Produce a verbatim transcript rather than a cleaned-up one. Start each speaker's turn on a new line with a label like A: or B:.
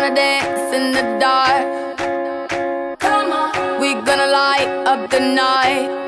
A: gonna dance in the dark. Come on, we gonna light up the night.